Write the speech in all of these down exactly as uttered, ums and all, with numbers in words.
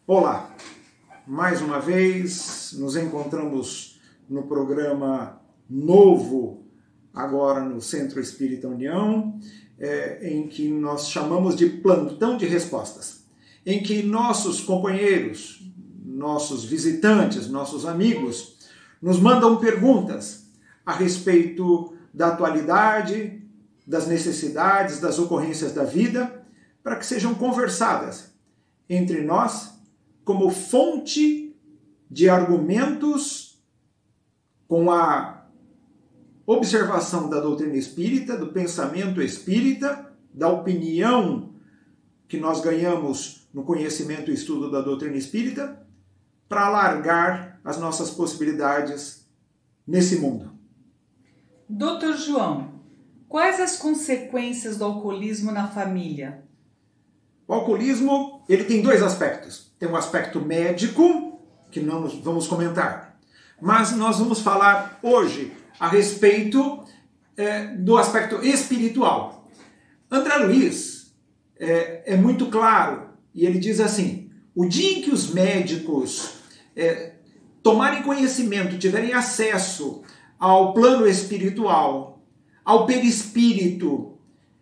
Olá, mais uma vez nos encontramos no programa novo, agora no Centro Espírita União, é, em que nós chamamos de plantão de respostas, em que nossos companheiros, nossos visitantes, nossos amigos, nos mandam perguntas a respeito da atualidade, das necessidades, das ocorrências da vida, para que sejam conversadas entre nós como fonte de argumentos com a observação da doutrina espírita, do pensamento espírita, da opinião que nós ganhamos no conhecimento e estudo da doutrina espírita, para alargar as nossas possibilidades nesse mundo. doutor João, quais as consequências do alcoolismo na família? O alcoolismo, ele tem dois aspectos. Tem um aspecto médico, que não vamos comentar, mas nós vamos falar hoje a respeito é, do aspecto espiritual. André Luiz é, é muito claro, e ele diz assim: o dia em que os médicos é, tomarem conhecimento, tiverem acesso ao plano espiritual, ao perispírito,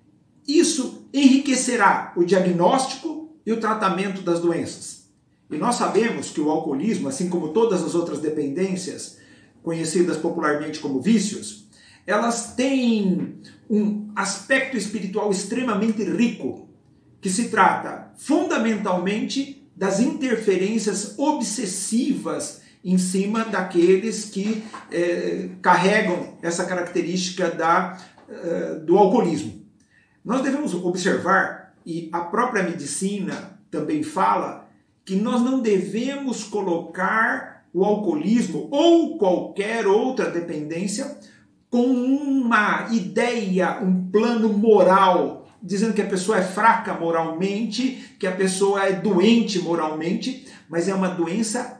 isso enriquecerá o diagnóstico e o tratamento das doenças. E nós sabemos que o alcoolismo, assim como todas as outras dependências, conhecidas popularmente como vícios, elas têm um aspecto espiritual extremamente rico, que se trata fundamentalmente das interferências obsessivas em cima daqueles que eh, carregam essa característica da, eh, do alcoolismo. Nós devemos observar, e a própria medicina também fala, que nós não devemos colocar o alcoolismo ou qualquer outra dependência com uma ideia, um plano moral, dizendo que a pessoa é fraca moralmente, que a pessoa é doente moralmente, mas é uma doença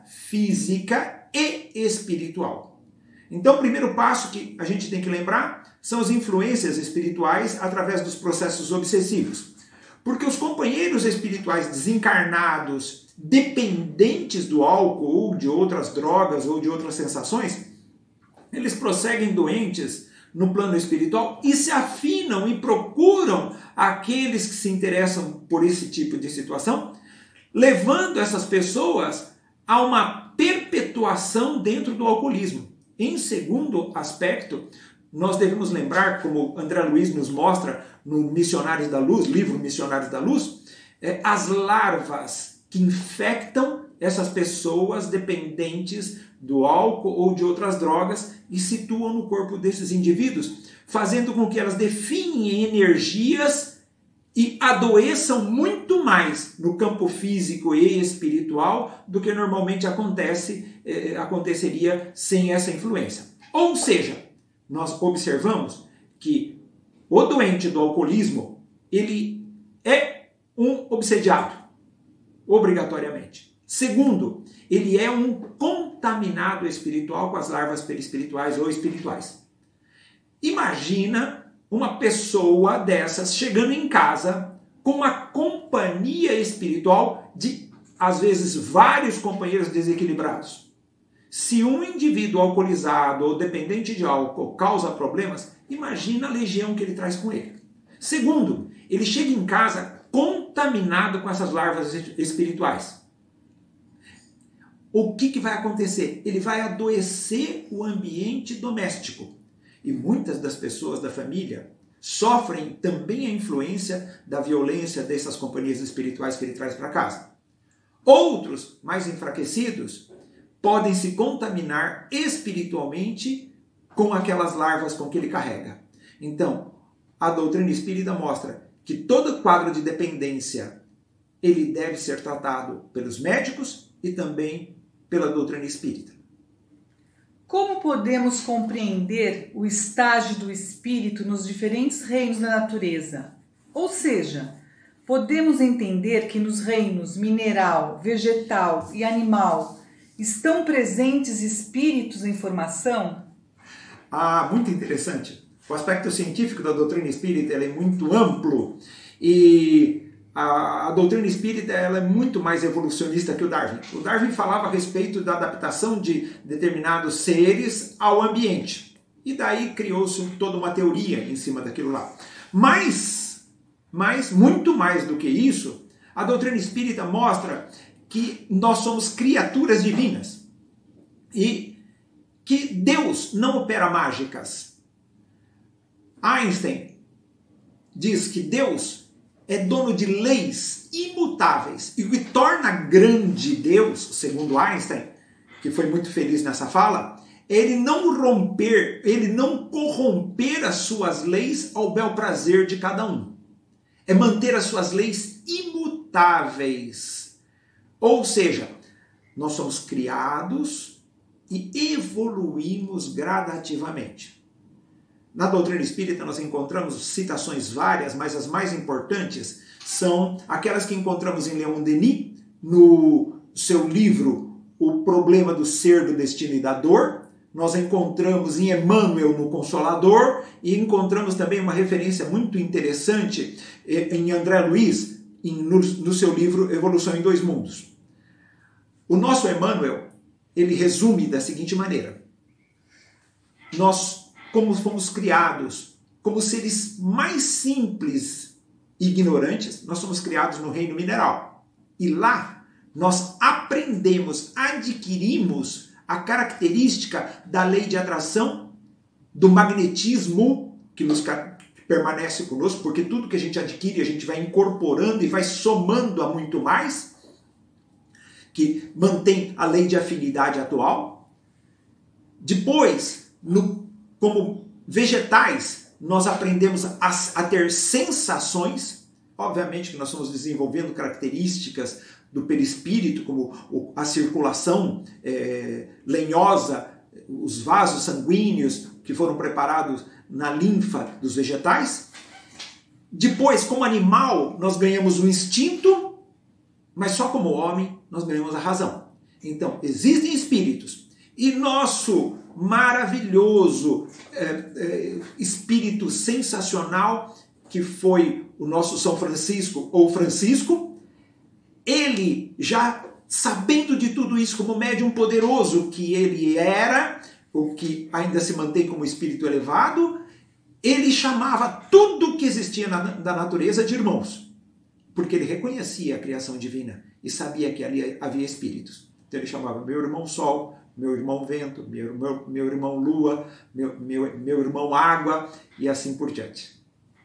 física e espiritual. Então, o primeiro passo que a gente tem que lembrar são as influências espirituais através dos processos obsessivos. Porque os companheiros espirituais desencarnados, dependentes do álcool ou de outras drogas ou de outras sensações, eles prosseguem doentes no plano espiritual e se afinam e procuram aqueles que se interessam por esse tipo de situação, levando essas pessoas a uma perpetuação dentro do alcoolismo. Em segundo aspecto, nós devemos lembrar, como André Luiz nos mostra no Missionários da Luz, livro Missionários da Luz, é, as larvas que infectam essas pessoas dependentes do álcool ou de outras drogas e situam no corpo desses indivíduos, fazendo com que elas definem energias e adoeçam muito mais no campo físico e espiritual do que normalmente acontece, eh, aconteceria sem essa influência. Ou seja, nós observamos que o doente do alcoolismo, ele é um obsediado, obrigatoriamente. Segundo, ele é um contaminado espiritual com as larvas perispirituais ou espirituais. Imagina uma pessoa dessas chegando em casa com a companhia espiritual de, às vezes, vários companheiros desequilibrados. Se um indivíduo alcoolizado ou dependente de álcool causa problemas, imagina a legião que ele traz com ele. Segundo, ele chega em casa contaminado com essas larvas espirituais. O que, que vai acontecer? Ele vai adoecer o ambiente doméstico. E muitas das pessoas da família sofrem também a influência da violência dessas companhias espirituais que ele traz para casa. Outros, mais enfraquecidos, podem se contaminar espiritualmente com aquelas larvas com que ele carrega. Então, a doutrina espírita mostra que todo quadro de dependência ele deve ser tratado pelos médicos e também pela doutrina espírita. Como podemos compreender o estágio do espírito nos diferentes reinos da natureza? Ou seja, podemos entender que nos reinos mineral, vegetal e animal estão presentes espíritos em formação? Ah, muito interessante. O aspecto científico da doutrina espírita ele é muito amplo e a, a doutrina espírita ela é muito mais evolucionista que o Darwin. O Darwin falava a respeito da adaptação de determinados seres ao ambiente. E daí criou-se toda uma teoria em cima daquilo lá. Mas, mas, muito mais do que isso, a doutrina espírita mostra que nós somos criaturas divinas. E que Deus não opera mágicas. Einstein diz que Deus é dono de leis imutáveis. E o que torna grande Deus, segundo Einstein, que foi muito feliz nessa fala, é ele não romper, ele não corromper as suas leis ao bel prazer de cada um. É manter as suas leis imutáveis. Ou seja, nós somos criados e evoluímos gradativamente. Na doutrina espírita nós encontramos citações várias, mas as mais importantes são aquelas que encontramos em Leon Denis, no seu livro O Problema do Ser, do Destino e da Dor. Nós encontramos em Emmanuel, no Consolador, e encontramos também uma referência muito interessante em André Luiz, no, no seu livro Evolução em Dois Mundos. O nosso Emmanuel, ele resume da seguinte maneira: nós, como fomos criados como seres mais simples e ignorantes, nós somos criados no reino mineral. E lá nós aprendemos, adquirimos a característica da lei de atração, do magnetismo que nos que permanece conosco, porque tudo que a gente adquire a gente vai incorporando e vai somando a muito mais, que mantém a lei de afinidade atual. Depois, no, como vegetais, nós aprendemos a, a ter sensações. Obviamente que nós estamos desenvolvendo características do perispírito, como a circulação é, lenhosa, os vasos sanguíneos que foram preparados na linfa dos vegetais. Depois, como animal, nós ganhamos o instinto, mas só como homem nós ganhamos a razão. Então, existem espíritos. E nosso maravilhoso é, é, espírito sensacional, que foi o nosso São Francisco, ou Francisco, ele já sabendo de tudo isso como médium poderoso que ele era, o que ainda se mantém como espírito elevado, ele chamava tudo que existia na, da natureza de irmãos. Porque ele reconhecia a criação divina e sabia que ali havia espíritos. Então ele chamava meu irmão Sol, meu irmão Vento, meu, meu, meu irmão Lua, meu, meu, meu irmão Água e assim por diante.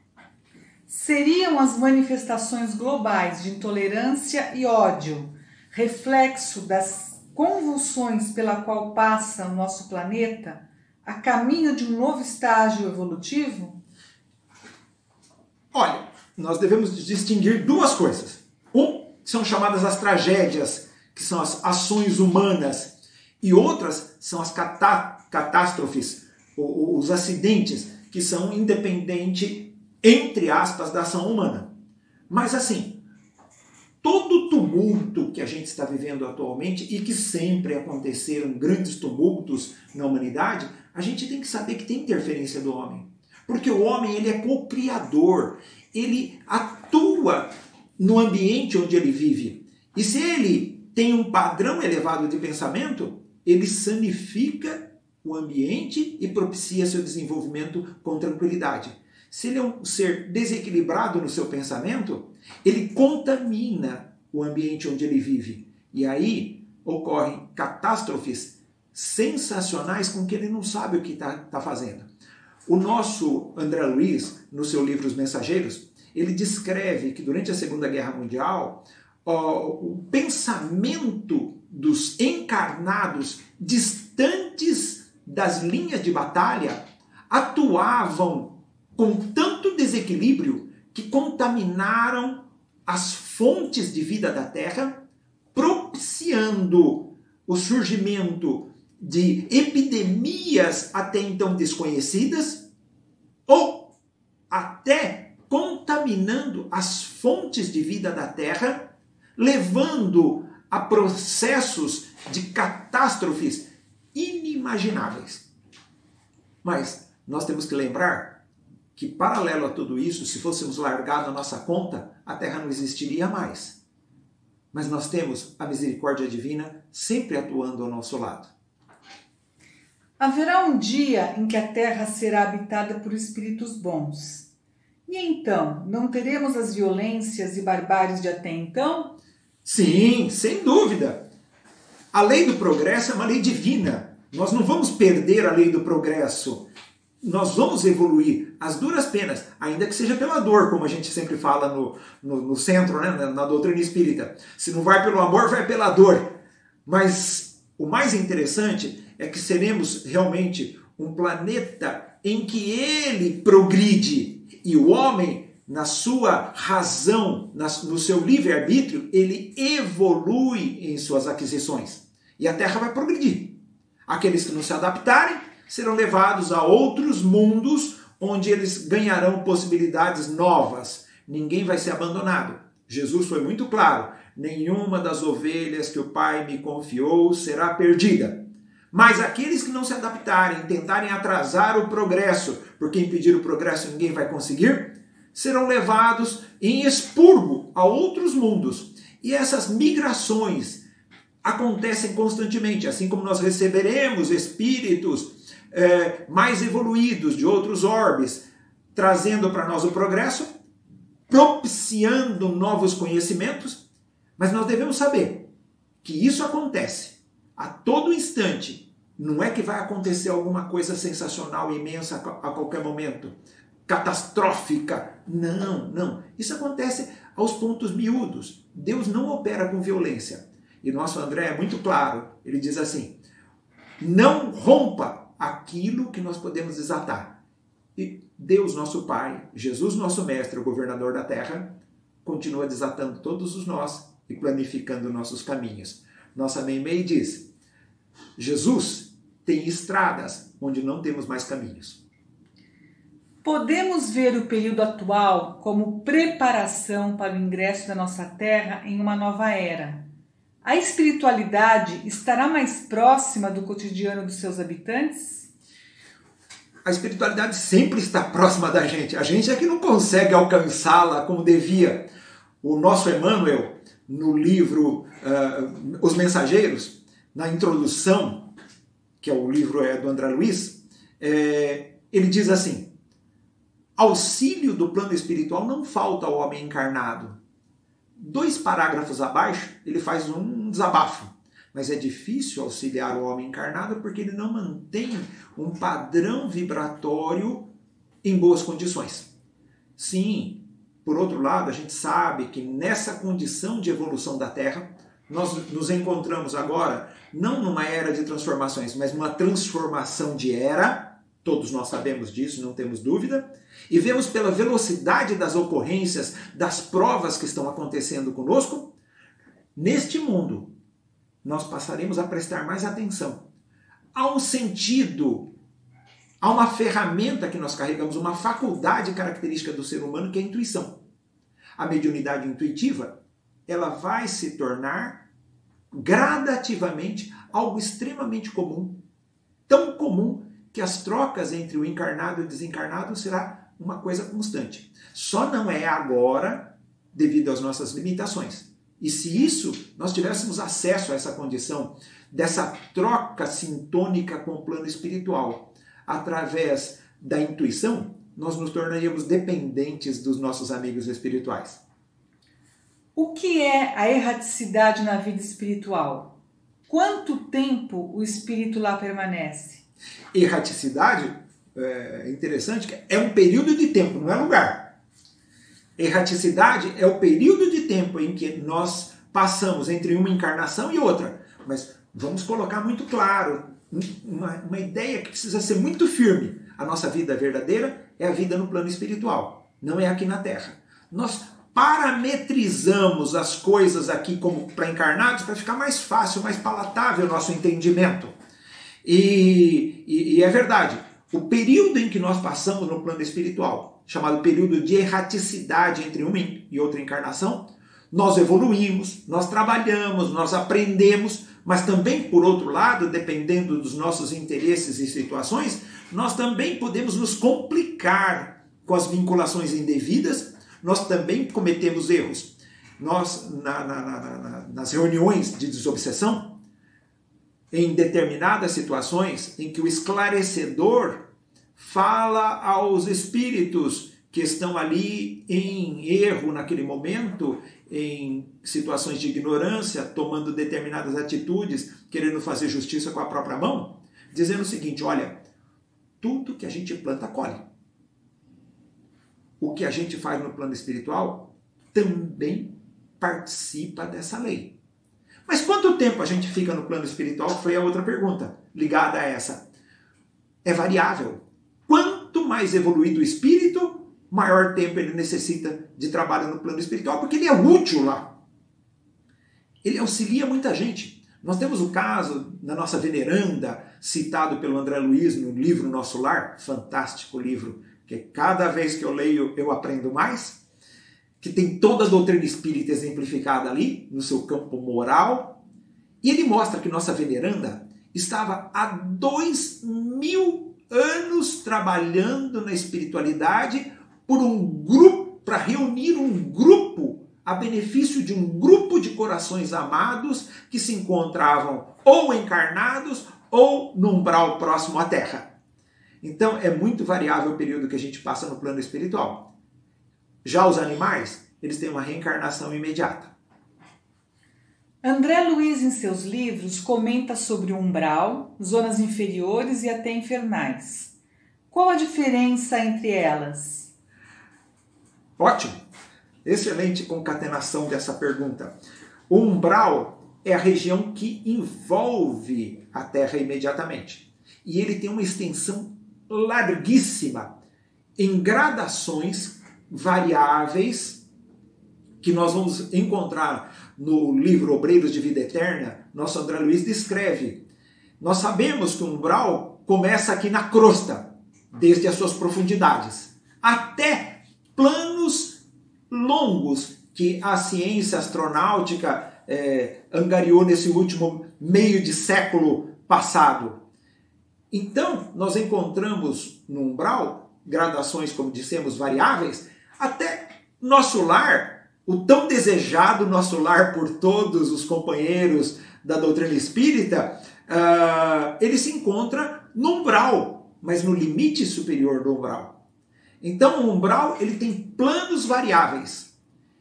Seriam as manifestações globais de intolerância e ódio reflexo das convulsões pela qual passa o nosso planeta a caminho de um novo estágio evolutivo? Olha, nós devemos distinguir duas coisas. Um, são chamadas as tragédias, que são as ações humanas, e outras são as catá catástrofes, os acidentes, que são independentes, entre aspas, da ação humana. Mas assim, todo tumulto que a gente está vivendo atualmente, e que sempre aconteceram grandes tumultos na humanidade, a gente tem que saber que tem interferência do homem. Porque o homem, ele é co-criador, ele atua no ambiente onde ele vive. E se ele tem um padrão elevado de pensamento, ele sanifica o ambiente e propicia seu desenvolvimento com tranquilidade. Se ele é um ser desequilibrado no seu pensamento, ele contamina o ambiente onde ele vive. E aí ocorrem catástrofes sensacionais com que ele não sabe o que está tá fazendo. O nosso André Luiz, no seu livro Os Mensageiros, ele descreve que durante a Segunda Guerra Mundial, ó, o pensamento dos encarnados distantes das linhas de batalha atuavam com tanto desequilíbrio que contaminaram as fontes de vida da Terra, propiciando o surgimento de epidemias até então desconhecidas, ou até contaminando as fontes de vida da Terra, levando a processos de catástrofes inimagináveis. Mas nós temos que lembrar que, paralelo a tudo isso, se fôssemos largados a nossa conta, a Terra não existiria mais. Mas nós temos a misericórdia divina sempre atuando ao nosso lado. Haverá um dia em que a Terra será habitada por espíritos bons. E então, não teremos as violências e barbáries de até então? Sim, sem dúvida. A lei do progresso é uma lei divina. Nós não vamos perder a lei do progresso. Nós vamos evoluir às duras penas, ainda que seja pela dor, como a gente sempre fala no, no, no centro, né, na, na doutrina espírita. Se não vai pelo amor, vai pela dor. Mas o mais interessante é que seremos realmente um planeta em que ele progride. E o homem, na sua razão, no seu livre-arbítrio, ele evolui em suas aquisições. E a Terra vai progredir. Aqueles que não se adaptarem serão levados a outros mundos onde eles ganharão possibilidades novas. Ninguém vai ser abandonado. Jesus foi muito claro: nenhuma das ovelhas que o Pai me confiou será perdida. Mas aqueles que não se adaptarem, tentarem atrasar o progresso, porque impedir o progresso ninguém vai conseguir, serão levados em expurgo a outros mundos. E essas migrações acontecem constantemente, assim como nós receberemos espíritos É, mais evoluídos de outros orbes, trazendo para nós o progresso, propiciando novos conhecimentos, mas nós devemos saber que isso acontece a todo instante. Não é que vai acontecer alguma coisa sensacional, imensa a qualquer momento, catastrófica. Não, não. Isso acontece aos pontos miúdos. Deus não opera com violência. E nosso André é muito claro. Ele diz assim: não rompa aquilo que nós podemos desatar. E Deus, nosso Pai, Jesus, nosso Mestre, o governador da Terra, continua desatando todos os nós e planificando nossos caminhos. Nossa Meimei diz: Jesus tem estradas onde não temos mais caminhos. Podemos ver o período atual como preparação para o ingresso da nossa Terra em uma nova era. A espiritualidade estará mais próxima do cotidiano dos seus habitantes? A espiritualidade sempre está próxima da gente. A gente é que não consegue alcançá-la como devia. O nosso Emmanuel, no livro uh, Os Mensageiros, na introdução, que é o livro é, do André Luiz, é, ele diz assim: auxílio do plano espiritual não falta ao homem encarnado. Dois parágrafos abaixo, ele faz um desabafo. Mas é difícil auxiliar o homem encarnado porque ele não mantém um padrão vibratório em boas condições. Sim, por outro lado, a gente sabe que nessa condição de evolução da Terra, nós nos encontramos agora não numa era de transformações, mas numa transformação de era. Todos nós sabemos disso, não temos dúvida. E vemos pela velocidade das ocorrências, das provas que estão acontecendo conosco, neste mundo, nós passaremos a prestar mais atenção. Há um sentido, há uma ferramenta que nós carregamos, uma faculdade característica do ser humano, que é a intuição. A mediunidade intuitiva, ela vai se tornar gradativamente algo extremamente comum, tão comum que as trocas entre o encarnado e o desencarnado será uma coisa constante. Só não é agora devido às nossas limitações. E se isso, nós tivéssemos acesso a essa condição, dessa troca sintônica com o plano espiritual, através da intuição, nós nos tornaríamos dependentes dos nossos amigos espirituais. O que é a erraticidade na vida espiritual? Quanto tempo o espírito lá permanece? Erraticidade, é interessante, é um período de tempo, não é lugar. Erraticidade é o período de tempo em que nós passamos entre uma encarnação e outra. Mas vamos colocar muito claro, uma, uma ideia que precisa ser muito firme. A nossa vida verdadeira é a vida no plano espiritual, não é aqui na Terra. Nós parametrizamos as coisas aqui como para encarnados para ficar mais fácil, mais palatável o nosso entendimento. E, e, e é verdade, o período em que nós passamos no plano espiritual, chamado período de erraticidade entre uma e outra encarnação, nós evoluímos, nós trabalhamos, nós aprendemos, mas também, por outro lado, dependendo dos nossos interesses e situações, nós também podemos nos complicar com as vinculações indevidas, nós também cometemos erros. Nós, na, na, na, na, nas reuniões de desobsessão, em determinadas situações em que o esclarecedor fala aos espíritos que estão ali em erro naquele momento, em situações de ignorância, tomando determinadas atitudes, querendo fazer justiça com a própria mão, dizendo o seguinte: olha, tudo que a gente planta, colhe. O que a gente faz no plano espiritual também participa dessa lei. Mas quanto tempo a gente fica no plano espiritual? Foi a outra pergunta ligada a essa. É variável. Quanto mais evoluído o espírito, maior tempo ele necessita de trabalho no plano espiritual, porque ele é útil lá. Ele auxilia muita gente. Nós temos o caso da nossa veneranda, citado pelo André Luiz no livro Nosso Lar, fantástico livro, que cada vez que eu leio eu aprendo mais, que tem toda a doutrina espírita exemplificada ali, no seu campo moral, e ele mostra que nossa veneranda estava há dois mil anos trabalhando na espiritualidade por um grupo, para reunir um grupo a benefício de um grupo de corações amados que se encontravam ou encarnados ou no umbral próximo à Terra. Então é muito variável o período que a gente passa no plano espiritual. Já os animais, eles têm uma reencarnação imediata. André Luiz, em seus livros, comenta sobre o umbral, zonas inferiores e até infernais. Qual a diferença entre elas? Ótimo! Excelente concatenação dessa pergunta. O umbral é a região que envolve a Terra imediatamente. E ele tem uma extensão larguíssima, em gradações variáveis, que nós vamos encontrar no livro Obreiros de Vida Eterna. Nosso André Luiz descreve. Nós sabemos que o umbral começa aqui na crosta, desde as suas profundidades, até planos longos que a ciência astronáutica é, angariou nesse último meio de século passado. Então, nós encontramos no umbral gradações, como dissemos, variáveis, até nosso lar, o tão desejado nosso lar por todos os companheiros da doutrina espírita, uh, ele se encontra no umbral, mas no limite superior do umbral. Então, o umbral ele tem planos variáveis,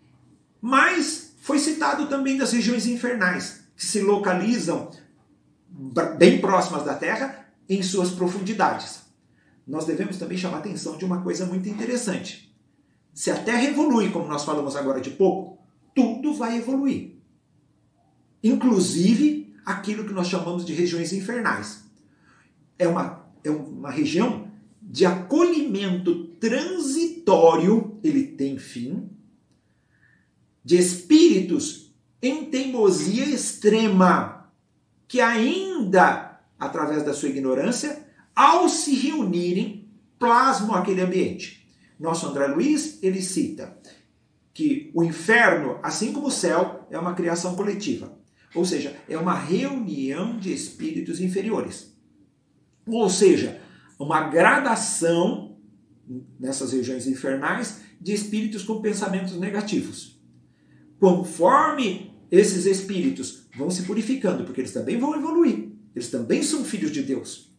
mas foi citado também das regiões infernais, que se localizam bem próximas da Terra, em suas profundidades. Nós devemos também chamar a atenção de uma coisa muito interessante. Se a Terra evolui, como nós falamos agora de pouco, tudo vai evoluir. Inclusive aquilo que nós chamamos de regiões infernais. É uma, é uma região de acolhimento transitório, ele tem fim, de espíritos em teimosia extrema, que ainda, através da sua ignorância, ao se reunirem, plasmam aquele ambiente. Nosso André Luiz, ele cita que o inferno, assim como o céu, é uma criação coletiva. Ou seja, é uma reunião de espíritos inferiores. Ou seja, uma gradação nessas regiões infernais de espíritos com pensamentos negativos. Conforme esses espíritos vão se purificando, porque eles também vão evoluir, eles também são filhos de Deus.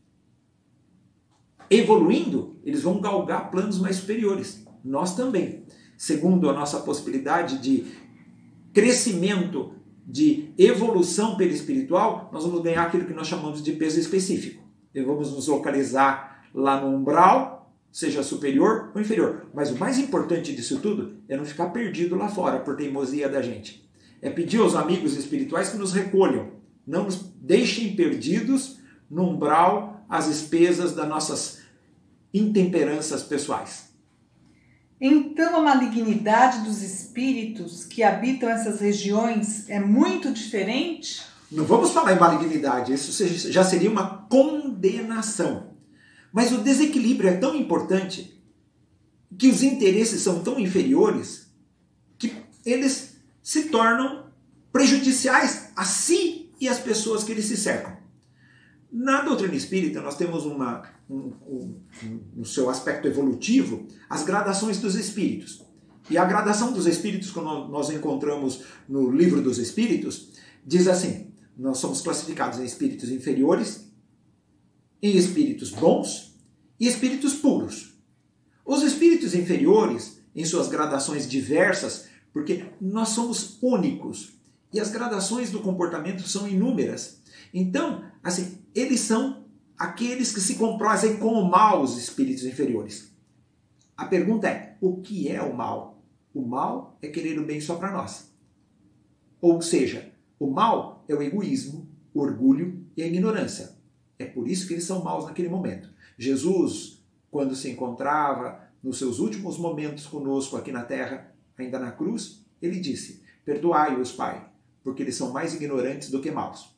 Evoluindo, eles vão galgar planos mais superiores. Nós também. Segundo a nossa possibilidade de crescimento, de evolução perispiritual, nós vamos ganhar aquilo que nós chamamos de peso específico. E vamos nos localizar lá no umbral, seja superior ou inferior. Mas o mais importante disso tudo é não ficar perdido lá fora por teimosia da gente. É pedir aos amigos espirituais que nos recolham. Não nos deixem perdidos no umbral às expensas das nossas intemperanças pessoais. Então a malignidade dos espíritos que habitam essas regiões é muito diferente? Não vamos falar em malignidade, isso já seria uma condenação. Mas o desequilíbrio é tão importante, que os interesses são tão inferiores, que eles se tornam prejudiciais a si e às pessoas que eles se cercam. Na doutrina espírita nós temos uma um, um, no seu aspecto evolutivo, as gradações dos espíritos. E a gradação dos espíritos, quando nós encontramos no Livro dos Espíritos, diz assim: nós somos classificados em espíritos inferiores, em espíritos bons e espíritos puros. Os espíritos inferiores, em suas gradações diversas, porque nós somos únicos e as gradações do comportamento são inúmeras. Então, assim, eles são aqueles que se comprazem com o mal, os espíritos inferiores. A pergunta é: o que é o mal? O mal é querer o bem só para nós. Ou seja, o mal é o egoísmo, o orgulho e a ignorância. É por isso que eles são maus naquele momento. Jesus, quando se encontrava nos seus últimos momentos conosco aqui na terra, ainda na cruz, ele disse: perdoai-os, Pai, porque eles são mais ignorantes do que maus.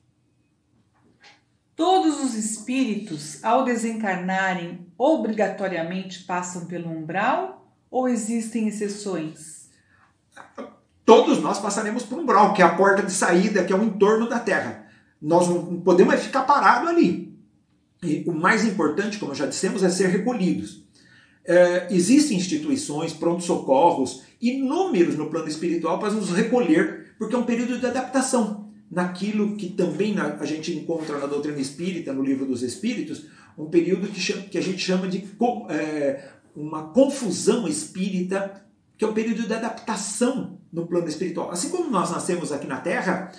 Todos os espíritos, ao desencarnarem, obrigatoriamente passam pelo umbral ou existem exceções? Todos nós passaremos por um umbral, que é a porta de saída, que é o entorno da Terra. Nós não podemos ficar parados ali. E o mais importante, como já dissemos, é ser recolhidos. É, existem instituições, pronto-socorros, inúmeros no plano espiritual para nos recolher, porque é um período de adaptação. Naquilo que também a gente encontra na doutrina espírita, no Livro dos Espíritos, um período que, chama, que a gente chama de é, uma confusão espírita, que é um período de adaptação no plano espiritual. Assim como nós nascemos aqui na Terra,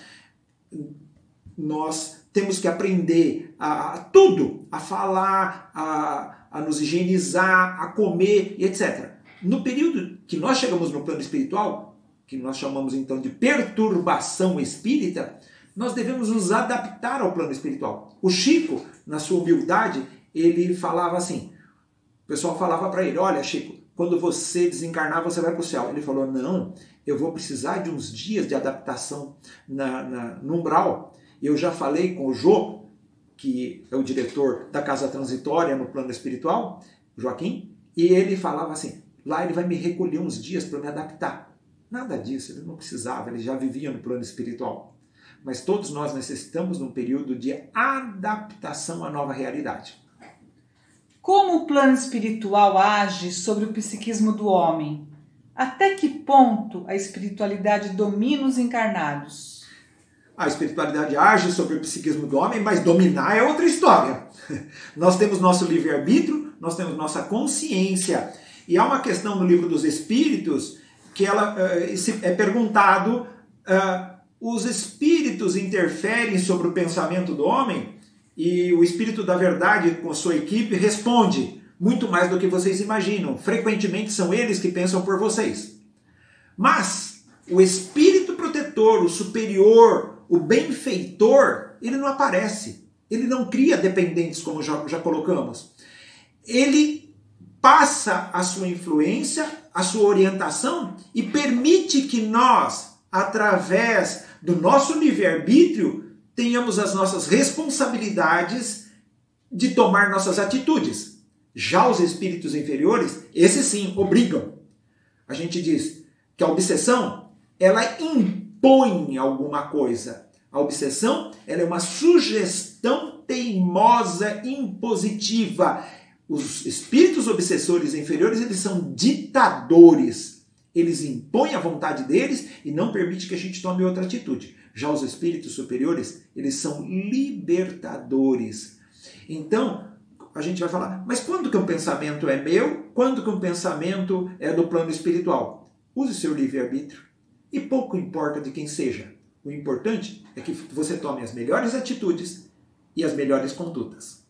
nós temos que aprender a, a tudo, a falar, a, a nos higienizar, a comer e etcétera. No período que nós chegamos no plano espiritual, que nós chamamos então de perturbação espírita, nós devemos nos adaptar ao plano espiritual. O Chico, na sua humildade, ele falava assim, o pessoal falava para ele: olha, Chico, quando você desencarnar, você vai para o céu. Ele falou: não, eu vou precisar de uns dias de adaptação na, na, no umbral. Eu já falei com o Jô, que é o diretor da Casa Transitória no plano espiritual, Joaquim, e ele falava assim: lá ele vai me recolher uns dias para me adaptar. Nada disso, ele não precisava, ele já vivia no plano espiritual. Mas todos nós necessitamos de um período de adaptação à nova realidade. Como o plano espiritual age sobre o psiquismo do homem? Até que ponto a espiritualidade domina os encarnados? A espiritualidade age sobre o psiquismo do homem, mas dominar é outra história. Nós temos nosso livre-arbítrio, nós temos nossa consciência. E há uma questão no Livro dos Espíritos que ela, uh, é perguntado, uh, os espíritos interferem sobre o pensamento do homem? E o Espírito da Verdade, com sua equipe, responde: muito mais do que vocês imaginam. Frequentemente são eles que pensam por vocês. Mas o Espírito protetor, o superior, o benfeitor, ele não aparece. Ele não cria dependentes, como já, já colocamos. Ele passa a sua influência, a sua orientação e permite que nós, através do nosso livre-arbítrio, tenhamos as nossas responsabilidades de tomar nossas atitudes. Já os espíritos inferiores, esses sim, obrigam. A gente diz que a obsessão, ela impõe alguma coisa. A obsessão, ela é uma sugestão teimosa, impositiva. Os espíritos obsessores inferiores, eles são ditadores. Eles impõem a vontade deles e não permitem que a gente tome outra atitude. Já os espíritos superiores, eles são libertadores. Então, a gente vai falar, mas quando que um pensamento é meu? Quando que um pensamento é do plano espiritual? Use seu livre-arbítrio. E pouco importa de quem seja. O importante é que você tome as melhores atitudes e as melhores condutas.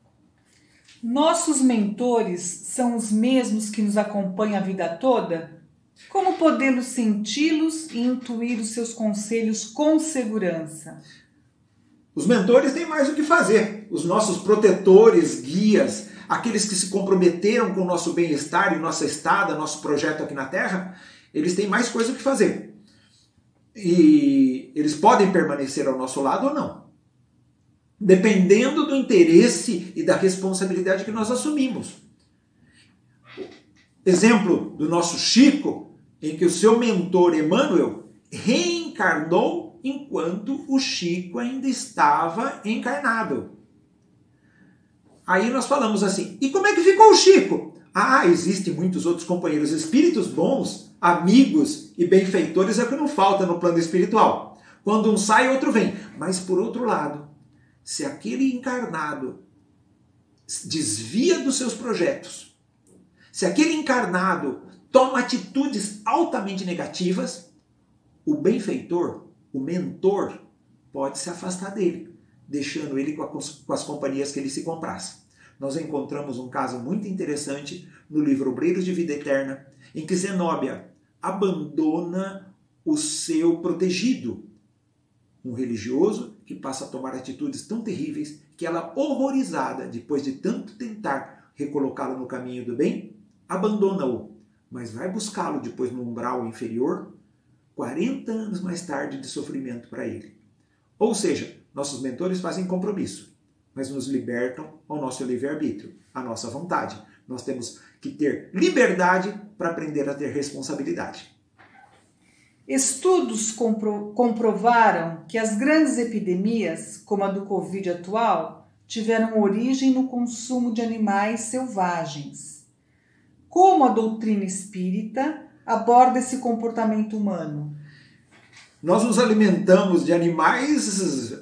Nossos mentores são os mesmos que nos acompanham a vida toda? Como podemos senti-los e intuir os seus conselhos com segurança? Os mentores têm mais o que fazer. Os nossos protetores, guias, aqueles que se comprometeram com o nosso bem-estar e nossa estada, nosso projeto aqui na Terra, eles têm mais coisa o que fazer. E eles podem permanecer ao nosso lado ou não. Dependendo do interesse e da responsabilidade que nós assumimos. Exemplo do nosso Chico, em que o seu mentor Emmanuel reencarnou enquanto o Chico ainda estava encarnado. aí nós falamos assim, e como é que ficou o Chico? Ah, existem muitos outros companheiros espíritos bons, amigos e benfeitores, é o que não falta no plano espiritual. Quando um sai, outro vem. Mas por outro lado, se aquele encarnado desvia dos seus projetos, se aquele encarnado toma atitudes altamente negativas, o benfeitor, o mentor, pode se afastar dele, deixando ele com, a, com as companhias que ele se comprasse. Nós encontramos um caso muito interessante no livro Obreiros de Vida Eterna, em que Zenóbia abandona o seu protegido, um religioso que passa a tomar atitudes tão terríveis que ela, horrorizada, depois de tanto tentar recolocá-lo no caminho do bem, abandona-o, mas vai buscá-lo depois no umbral inferior, quarenta anos mais tarde de sofrimento para ele. Ou seja, nossos mentores fazem compromisso, mas nos libertam ao nosso livre-arbítrio, à nossa vontade. Nós temos que ter liberdade para aprender a ter responsabilidade. Estudos compro- comprovaram que as grandes epidemias, como a do Covid atual, tiveram origem no consumo de animais selvagens. Como a doutrina espírita aborda esse comportamento humano? Nós nos alimentamos de animais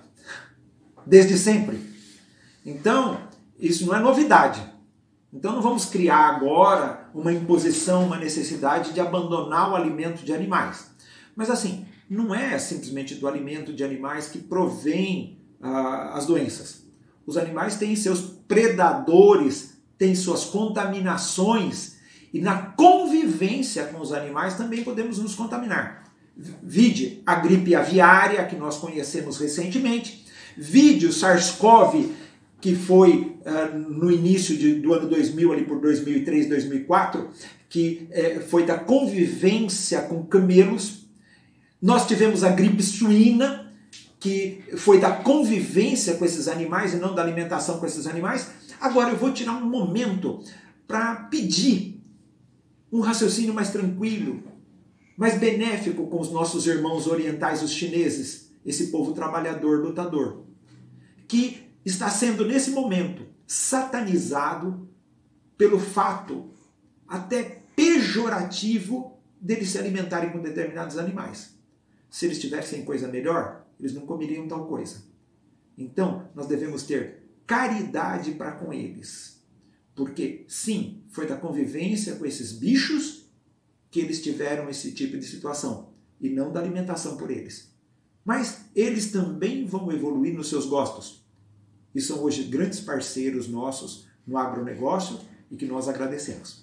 desde sempre. Então, isso não é novidade. Então não vamos criar agora uma imposição, uma necessidade de abandonar o alimento de animais. Mas assim, não é simplesmente do alimento de animais que provém ah, as doenças. Os animais têm seus predadores, têm suas contaminações, e na convivência com os animais também podemos nos contaminar. Vide a gripe aviária, que nós conhecemos recentemente, vide o SARS-CoV, que foi uh, no início de, do ano dois mil, ali por dois mil e três, dois mil e quatro, que eh, foi da convivência com camelos. Nós tivemos a gripe suína, que foi da convivência com esses animais e não da alimentação com esses animais. Agora eu vou tirar um momento para pedir um raciocínio mais tranquilo, mais benéfico com os nossos irmãos orientais, os chineses, esse povo trabalhador, lutador, que está sendo nesse momento satanizado pelo fato até pejorativo deles se alimentarem com determinados animais. Se eles tivessem coisa melhor, eles não comeriam tal coisa. Então, nós devemos ter caridade para com eles. Porque, sim, foi da convivência com esses bichos que eles tiveram esse tipo de situação, e não da alimentação por eles. Mas eles também vão evoluir nos seus gostos. E são hoje grandes parceiros nossos no agronegócio e que nós agradecemos.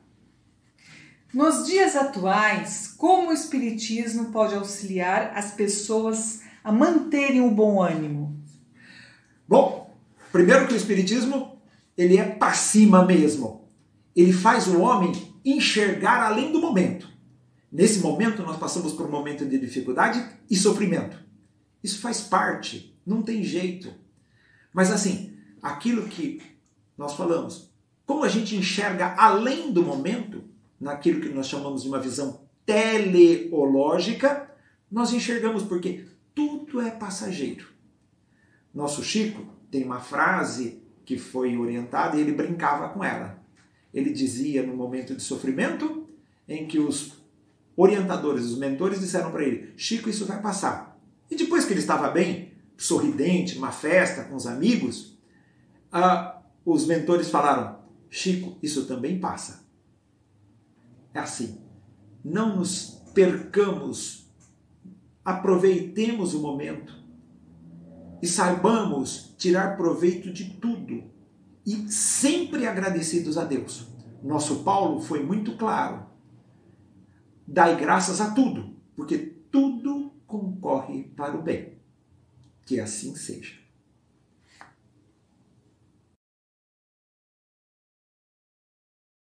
Nos dias atuais, como o Espiritismo pode auxiliar as pessoas a manterem o bom ânimo? Bom, primeiro que o Espiritismo, ele é para cima mesmo. Ele faz o homem enxergar além do momento. Nesse momento, nós passamos por um momento de dificuldade e sofrimento. Isso faz parte, não tem jeito. Mas assim, aquilo que nós falamos, como a gente enxerga além do momento, naquilo que nós chamamos de uma visão teleológica, nós enxergamos porque tudo é passageiro. Nosso Chico tem uma frase que foi orientada e ele brincava com ela. Ele dizia no momento de sofrimento, em que os orientadores, os mentores disseram para ele, Chico, isso vai passar. E depois que ele estava bem, sorridente, numa festa com os amigos, ah, os mentores falaram, Chico, isso também passa. É assim, não nos percamos, aproveitemos o momento e saibamos tirar proveito de tudo e sempre agradecidos a Deus. Nosso Paulo foi muito claro, dai graças a tudo, porque tudo concorre para o bem. Que assim seja.